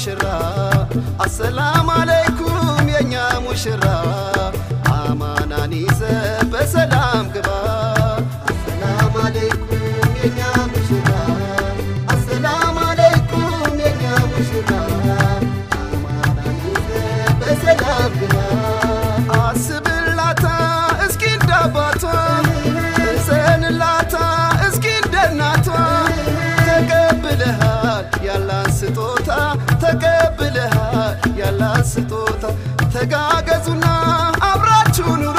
ሙሽራ السلام عليكم የኛ ሙሽራ አማናን ይዘ በሰላም ግባ السلام عليكم የኛ ሙሽራ السلام عليكم የኛ ሙሽራ አማናን ይዘ በሰላም ግባ አስብላታ እስኪ እንዳባቷ እዘንላታ እስኪ እንደናቷ ተቀብለሃል ያላን ስጦታ ተቀብለሃል ያላን ስጦታ ተጋገዙና አብራችሁ ኑሩ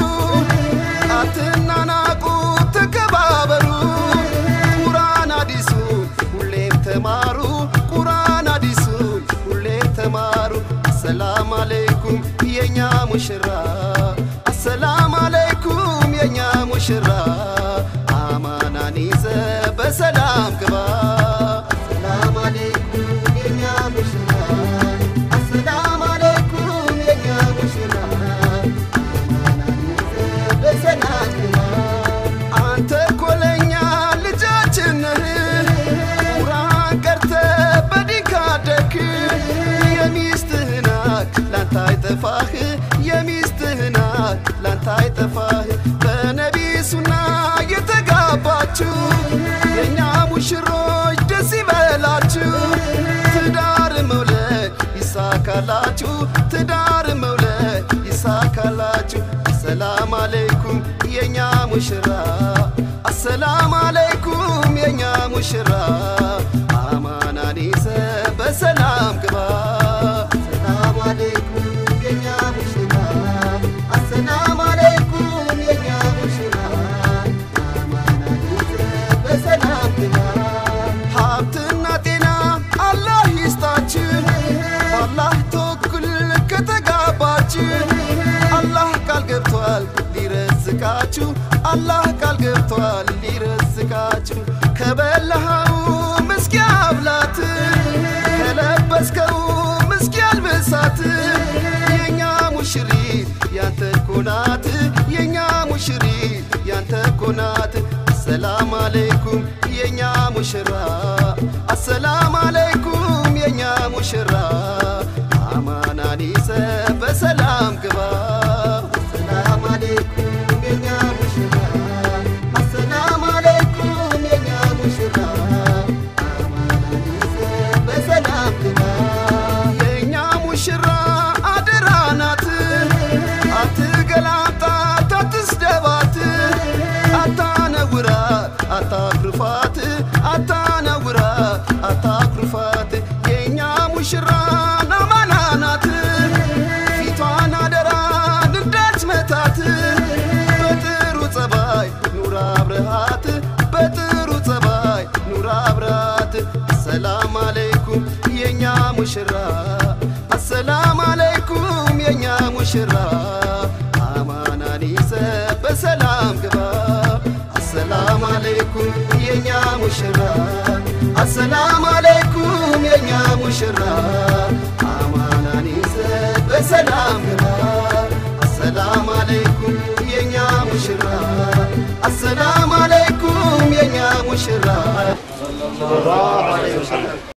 አትናናቁ ተከባበሩ ቁርአን አዲሱ ሁሌም ተማሩ ቁርአን አዲሱ ሁሌም ተማሩ السلام عليكم የኛ ሙሽራ السلام عليكم የኛ ሙሽራ አማናን ይዘ በሰላም ግባ السلام عليكم የኛ ሙሽራ السلام عليكم የኛ ሙሽራ አማናን ይዘ በሰላም ግባ አንተ ኮለኛ ልጃችን ቁርአን ቀርተ በዲካደክ የሚስትህና ላንተ አይጠፋህ የሚስትህና ላንተ አይጠፋህ በነቢ ሱና የተጋባችሁ የኛ ሙሽሮች ደስ ይበላችሁ ትዳር መውለድ ይሳካላችሁ ትዳር መውለድ ይሳካላችሁ السلام عليكم የኛ ሙሽራ السلام عليكم የኛ ሙሽራ አማናን ይዘ በሰላም ግባ السلام عليكم የኛ ሙሽራ السلام عليكم የኛ ሙሽራ አማናን ይዘ በሰላም ግባ ሀብትና ጤና አላህ ይስጣችሁ አላህ ተወኩል ከተጋባችሁ አላህ ቃል ገብቷል ሊረዝቃችሁ አላህ ቃል ገብቷል ሊረዝቃችሁ ከበላኸው ምስኪ አብላት ከለበስከው ምስኪ አልብሳት የኛ ሙሽሪት ያንተ ኮናት የኛ ሙሽሪት ያንተ ኮናት السلام عليكم የኛ ሙሽራ السلام عليكم የኛ ሙሽራ አማናን ይዘ በሰላም ግባ السلام عليكم የኛ ሙሽራ السلام عليكم የኛ ሙሽራ አማናን ይዘ በሰላም ግባ የኛ ሙሽራ አደራናት አትገላምጣ አትስደባት አታነውራ አታክርፋት አታነውራ አታክርፋት የኛ ሙሽራ ናማናናት ፊቷን አደራ እንዳትመታት በጥሩ ጸባይ ኑራ አብረሃት በጥሩ ጸባይ ኑራ አብረሃት السلام عليكم የኛ ሙሽራ السلام عليكم የኛ ሙሽራ አማናን ይዘ በሰላም ግባ السلام عليكم የኛ ሙሽራ السلام عليكم የኛ ሙሽራ አማናን ይዘ በሰላም ግባ السلام عليكم የኛ ሙሽራ السلام عليكم የኛ ሙሽራ